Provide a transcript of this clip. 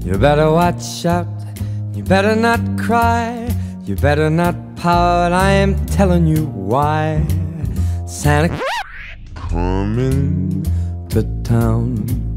You better watch out, you better not cry, you better not pout, I am telling you why. Santa coming to town.